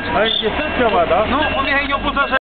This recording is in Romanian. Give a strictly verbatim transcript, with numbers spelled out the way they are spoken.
Aí, que você chamada? Não, on est réunion pour ça,